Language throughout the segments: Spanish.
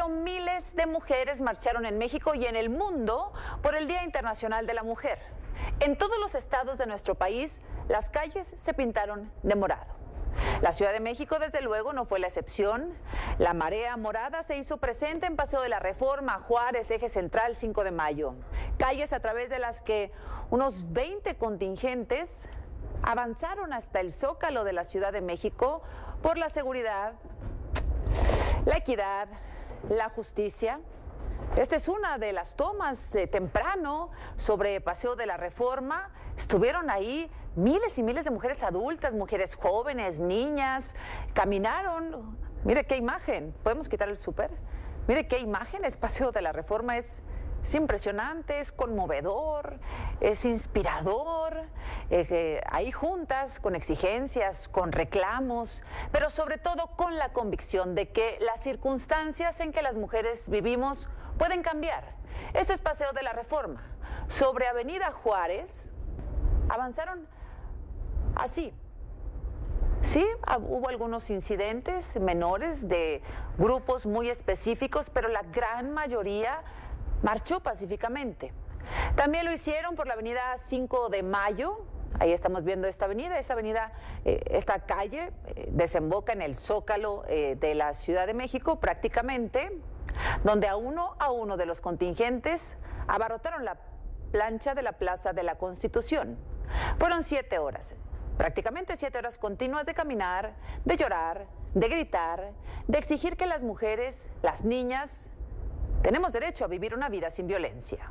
pero miles de mujeres marcharon en México y en el mundo por el Día Internacional de la Mujer. En todos los estados de nuestro país, las calles se pintaron de morado. La Ciudad de México, desde luego, no fue la excepción. La marea morada se hizo presente en Paseo de la Reforma, Juárez, Eje Central, 5 de Mayo. Calles a través de las que unos 20 contingentes avanzaron hasta el Zócalo de la Ciudad de México por la seguridad, la equidad, la justicia. Esta es una de las tomas de temprano sobre Paseo de la Reforma. Estuvieron ahí miles y miles de mujeres adultas, mujeres jóvenes, niñas, caminaron. Mire qué imagen, ¿podemos quitar el súper? Mire qué imagen, es Paseo de la Reforma, es impresionante, es conmovedor, es inspirador, ahí juntas con exigencias, con reclamos, pero sobre todo con la convicción de que las circunstancias en que las mujeres vivimos pueden cambiar. Esto es Paseo de la Reforma. Sobre Avenida Juárez avanzaron así. Sí, hubo algunos incidentes menores de grupos muy específicos, pero la gran mayoría marchó pacíficamente. También lo hicieron por la avenida 5 de Mayo. Ahí estamos viendo esta avenida, esta calle desemboca en el Zócalo de la Ciudad de México prácticamente, donde a uno de los contingentes abarrotaron la plancha de la Plaza de la Constitución. Fueron 7 horas, prácticamente 7 horas continuas de caminar, de llorar, de gritar, de exigir que las mujeres, las niñas, tenemos derecho a vivir una vida sin violencia.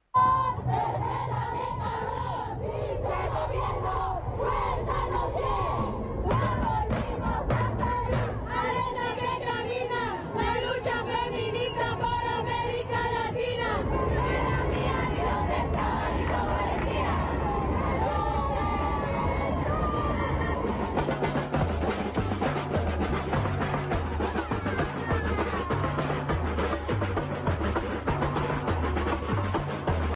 Dice gobierno, cuéntanos bien.